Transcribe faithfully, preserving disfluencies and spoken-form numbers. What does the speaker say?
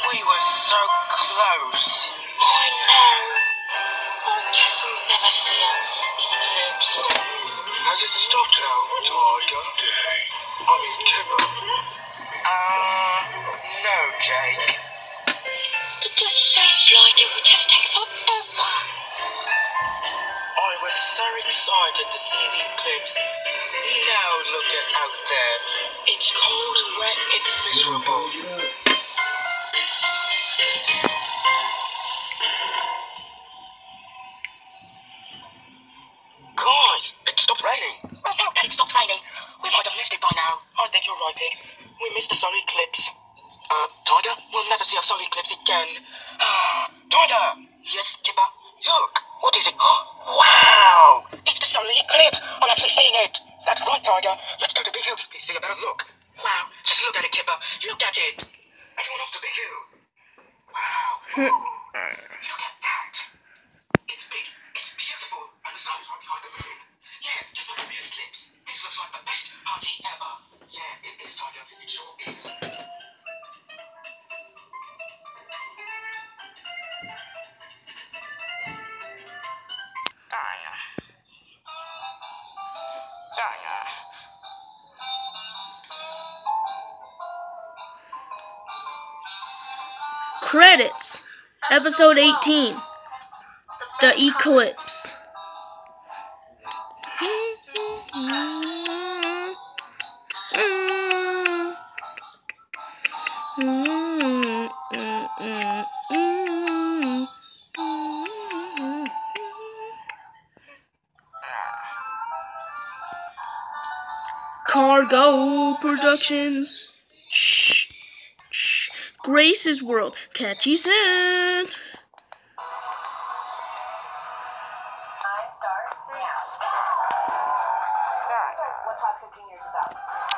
We were so close. I know. I guess we'll never see an eclipse. Has it stopped now, Tiger? I mean, Kipper. Uh, no, Jake. It just seems like it would just take forever. I was so excited to see the eclipse. Now look at out there. It's cold, wet, and miserable. Guys, it stopped raining. Oh no, Dad, it stopped raining. We might have missed it by now. I think you're right, Pig. We missed the solar eclipse. Uh, Tiger, we'll never see a solar eclipse again. Ah, Tiger! Yes, Kipper? Look, what is it? Wow! It's the solar eclipse! I'm actually seeing it! That's right, Tiger. Let's go to Big Hills to see a better look. Wow, just look at it, Kipper. Look at it. Everyone off to Big Hill. Wow. Look at that. It's big, it's beautiful, and the sun is right behind the moon. Yeah, just look at the eclipse. This looks like the best party ever. Yeah, it is, Tiger. It sure is. Tiger. Tiger. Credits. Episode eighteen. The Eclipse. Cargo Productions. Shh. Shh. Grace's World. Catchy sound. Time starts now. What Class fifteen years about?